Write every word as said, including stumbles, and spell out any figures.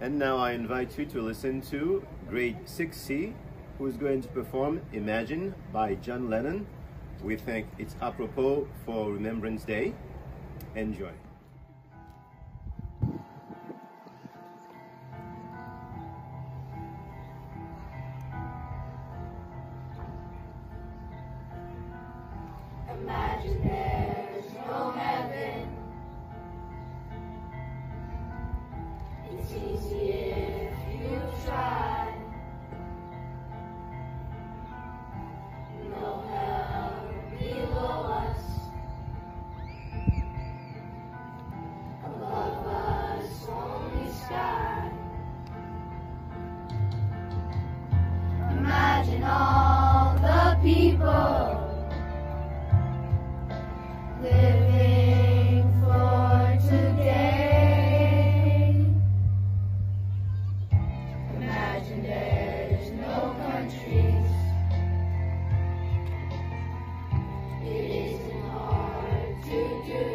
And now I invite you to listen to grade six C, who is going to perform Imagine by John Lennon. We think it's apropos for Remembrance Day. Enjoy. Imagine there's no heaven. It's easy if you try. No hell below us. Above us, only sky. Imagine all the people living for today. Imagine there's no countries. It isn't hard to do.